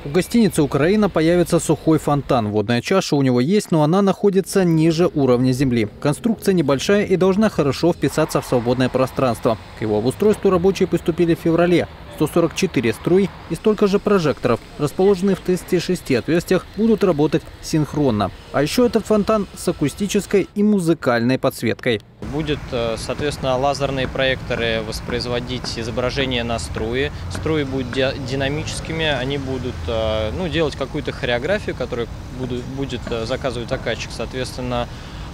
У гостиницы «Украина» появится сухой фонтан. Водная чаша у него есть, но она находится ниже уровня земли. Конструкция небольшая и должна хорошо вписаться в свободное пространство. К его обустройству рабочие приступили в феврале. 144 струи и столько же прожекторов, расположенные в 36 отверстиях, будут работать синхронно. А еще этот фонтан с акустической и музыкальной подсветкой. Будет, соответственно, лазерные проекторы воспроизводить изображение на струи. Струи будут динамическими, они будут делать какую-то хореографию, которую будет заказывать заказчик. Соответственно,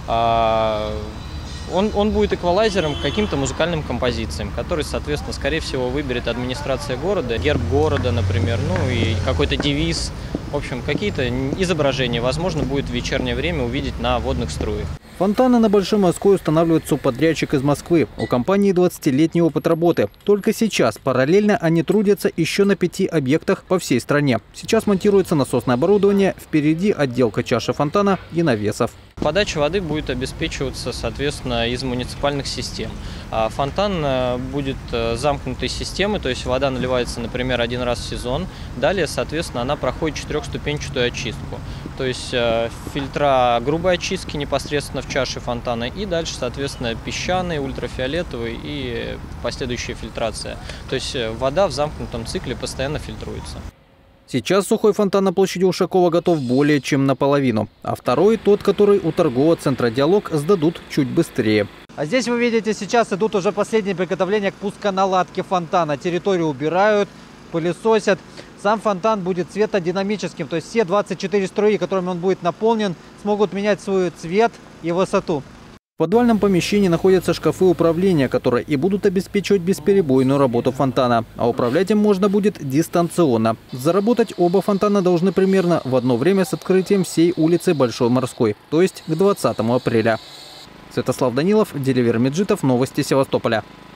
он будет эквалайзером к каким-то музыкальным композициям, которые, соответственно, скорее всего, выберет администрация города, герб города, например, и какой-то девиз. В общем, какие-то изображения, возможно, будет в вечернее время увидеть на водных струях. Фонтаны на Большой Москве устанавливает субподрядчик из Москвы. У компании 20-летний опыт работы. Только сейчас параллельно они трудятся еще на 5 объектах по всей стране. Сейчас монтируется насосное оборудование, впереди отделка чаши фонтана и навесов. Подача воды будет обеспечиваться, соответственно, из муниципальных систем. Фонтан будет замкнутой системой, то есть вода наливается, например, один раз в сезон. Далее, соответственно, она проходит 4-ступенчатую очистку. То есть фильтра грубой очистки непосредственно в чаше фонтана и дальше, соответственно, песчаный, ультрафиолетовый и последующая фильтрация. То есть вода в замкнутом цикле постоянно фильтруется. Сейчас сухой фонтан на площади Ушакова готов более чем наполовину. А второй, тот, который у торгового центра «Диалог», сдадут чуть быстрее. А здесь вы видите, сейчас идут уже последние приготовления к пусконаладке фонтана. Территорию убирают, пылесосят. Сам фонтан будет цветодинамическим, то есть все 24 струи, которыми он будет наполнен, смогут менять свой цвет и высоту. В подвальном помещении находятся шкафы управления, которые и будут обеспечивать бесперебойную работу фонтана. А управлять им можно будет дистанционно. Заработать оба фонтана должны примерно в одно время с открытием всей улицы Большой Морской, то есть к 20 апреля. Святослав Данилов, Деливер Меджитов, новости Севастополя.